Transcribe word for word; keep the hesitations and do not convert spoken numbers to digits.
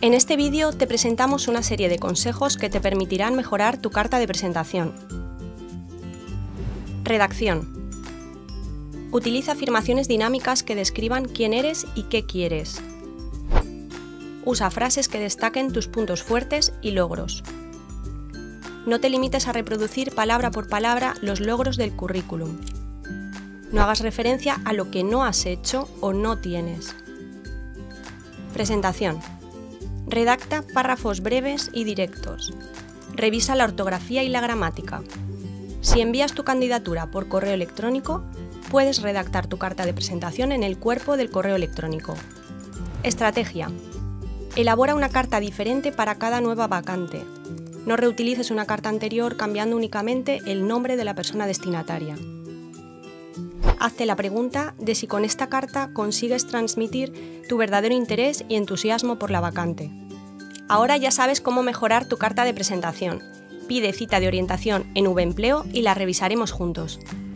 En este vídeo te presentamos una serie de consejos que te permitirán mejorar tu carta de presentación. Redacción. Utiliza afirmaciones dinámicas que describan quién eres y qué quieres. Usa frases que destaquen tus puntos fuertes y logros. No te limites a reproducir palabra por palabra los logros del currículum. No hagas referencia a lo que no has hecho o no tienes. Presentación. Redacta párrafos breves y directos. Revisa la ortografía y la gramática. Si envías tu candidatura por correo electrónico, puedes redactar tu carta de presentación en el cuerpo del correo electrónico. Estrategia. Elabora una carta diferente para cada nueva vacante. No reutilices una carta anterior cambiando únicamente el nombre de la persona destinataria. Hazte la pregunta de si con esta carta consigues transmitir tu verdadero interés y entusiasmo por la vacante. Ahora ya sabes cómo mejorar tu carta de presentación. Pide cita de orientación en VEmpleo y la revisaremos juntos.